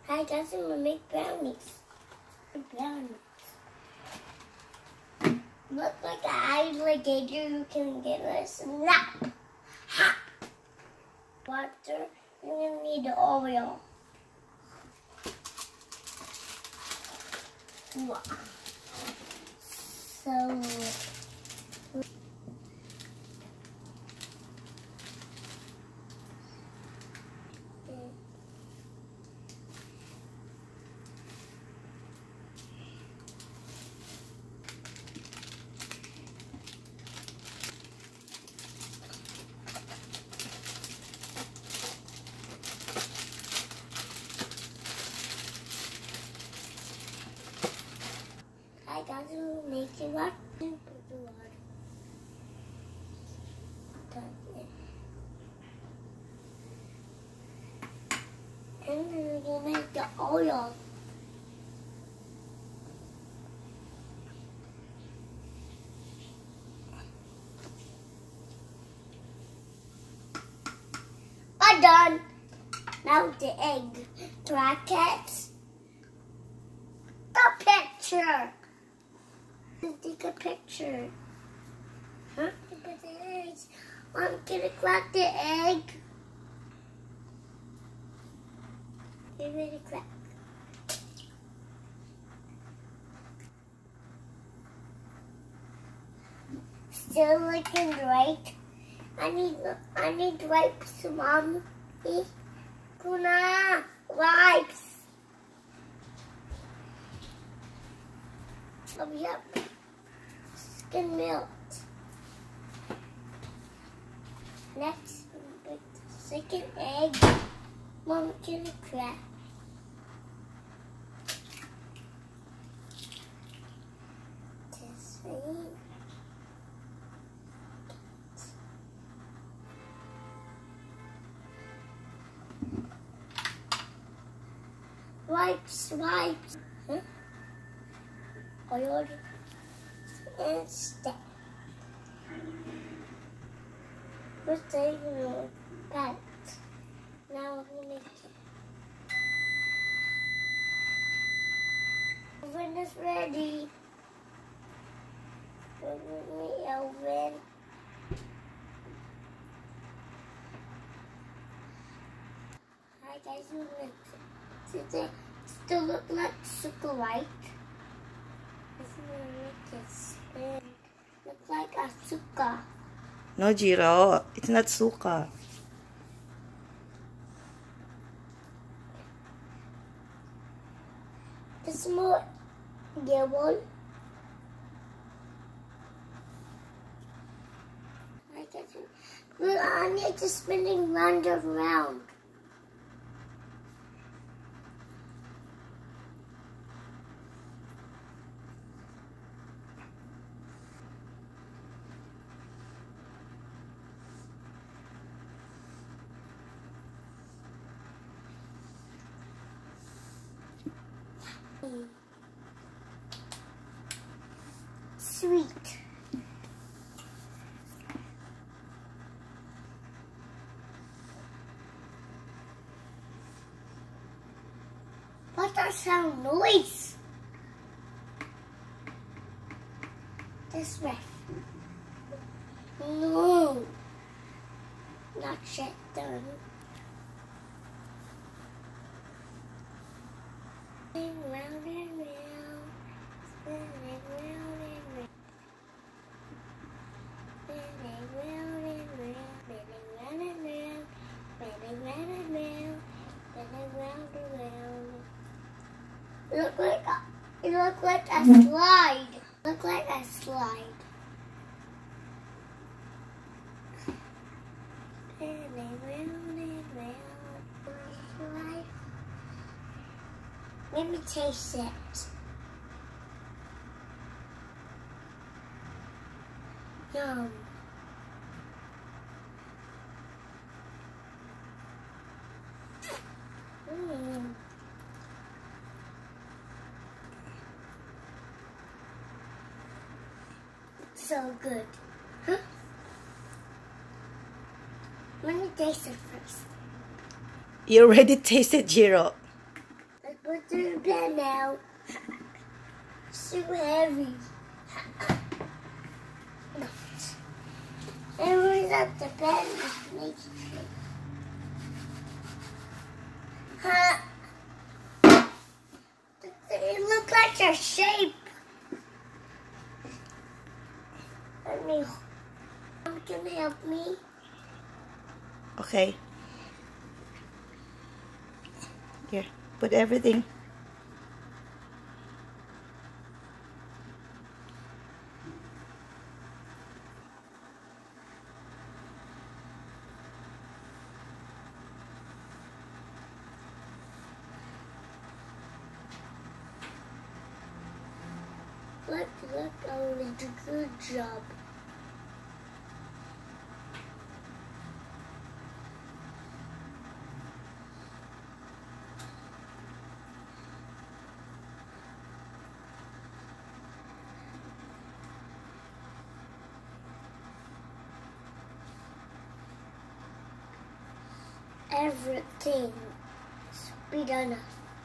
Hi guys, I'm gonna make brownies. Look like an alligator who can give us a nap. Ha! Water. You're gonna need the oil. Wow. So. I got to make it water. Put the water. And then we're gonna make the oil. I'm done. Now the egg. Brackets. The picture. Take a picture. Huh? Put the eggs. I'm gonna crack the egg. Give it a crack. Still looking right. I need wipes, Mommy. Kuna, wipes. Oh, yep. Skin melt. Next, put the second egg. Mom, give it a crack. This way. Wipes. Huh? Oil and stick. We're taking the pants. Now we're gonna make it. Oven is ready. Open the oven. Hi guys, we're gonna today still look like super white. Look like a suka. No, Jiro. It's not suka. It's more yellow. Look, I need to spinning round and round. Sweet. What's that sound noise? This way. No. Not yet done. Round and round, spinning round and round, spinning round and round, spinning round and round, spinning round and round, spinning round and round. It looks like a slide. Look like a slide. Spinning round and round. Slide. Let me taste it. Yum. So good. Huh? Let me taste it first. You already tasted, Jiro. There's a pen now. It's too heavy. Everyone's at the pen. It looks like a shape. Let me. Mom can help me. Okay. Here, put everything. Look, I did a good job. Everything speed enough.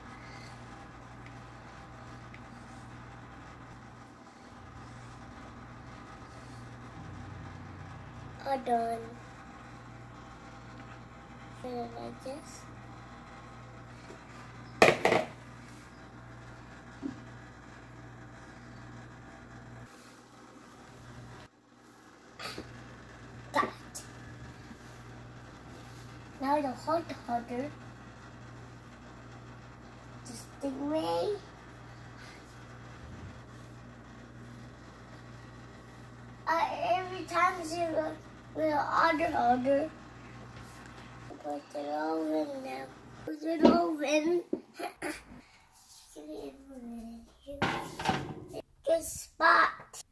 All done. Put it like this. Got it. Now the hot holder. The stingray. Every time you go with the other holder, put it over now. Put it over. Good spot.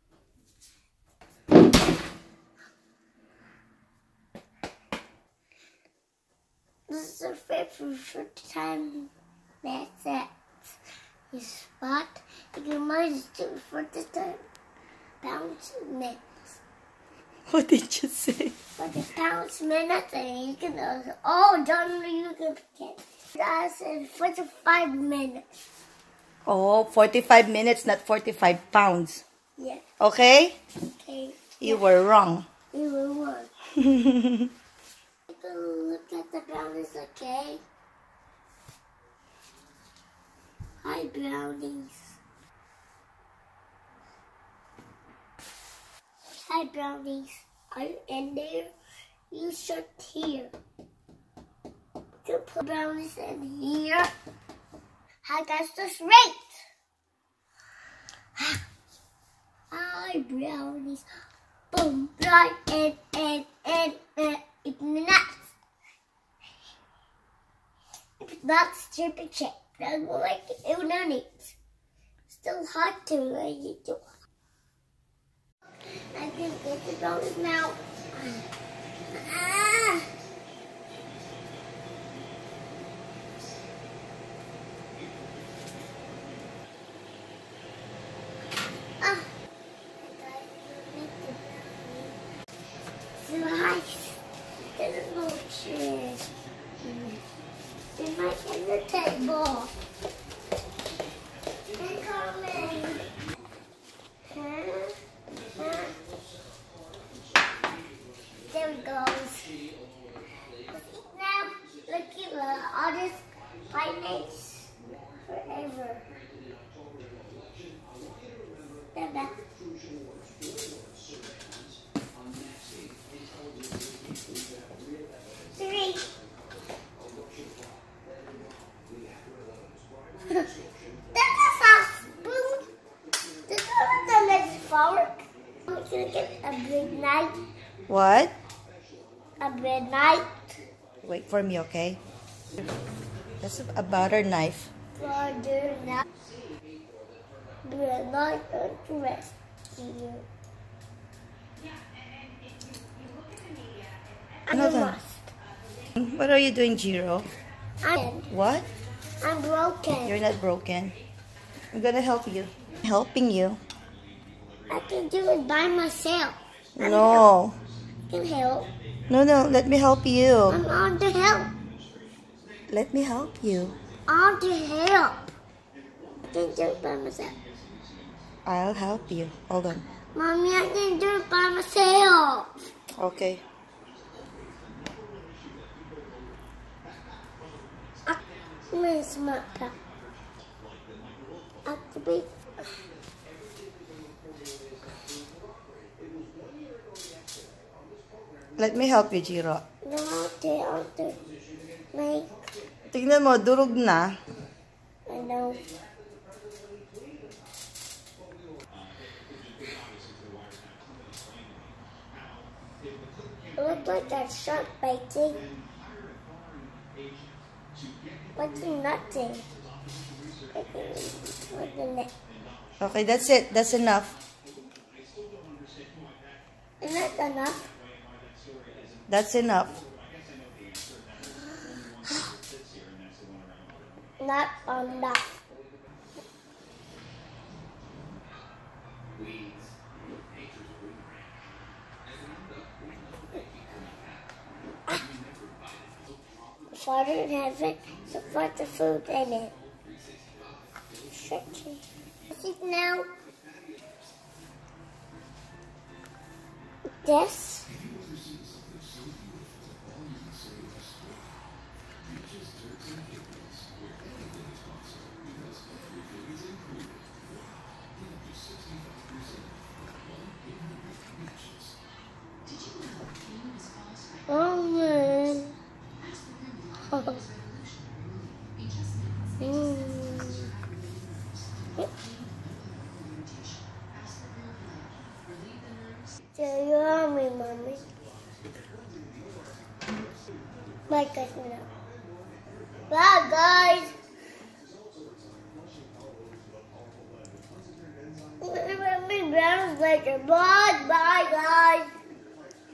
This is a favorite first time that's it. You spot. You can manage to for the time. Pounds minutes. What did you say? For the pounds minutes, and you can oh, done. You can get. I said 45 minutes. Oh, 45 minutes, not 45 pounds. Yeah. Okay? Okay. You were wrong. You were wrong. Look at the brownies, okay? Hi, brownies. Hi, brownies. Are you in there? You should here. You put brownies in here. I got this right. Hi, brownies. Boom, right, and. It's nuts. It's nuts, triple check. That's like it would not eat. Still hot to eat. I can get the donuts now. Ah. Ah. So nice. There's no chairs. They might get the table. They're coming. There we go. Now, look at all this primates forever. Bye-bye. Three. That's a fast spoon. This is the next fork. I'm gonna get a bread knife. What? A bread knife. Wait for me, okay? That's a butter knife. Butter knife. Bread knife and rescue. Hold on. What are you doing, Jiro? What? I'm broken. You're not broken. I'm gonna help you. Helping you. I can do it by myself. No. I can help. No, let me help you. I'm on the help. Let me help you. On the help. can do it by myself. I'll help you. Hold on. Mommy, I can do it by myself. Okay. Where's my cup? Activate. Let me help you, Jiro. No, I'll make. Tingnan mo, durog na. I know. It looks like a shark biting. What's nothing? What's the neck? Okay, that's it. That's enough. Is that enough? That's enough. Not enough. Father in heaven, support the food in it. Stretchy. See now. This. Oh man. So you are me, mommy. Bye guys now. Bye guys. Let me bounce later. Bye guys.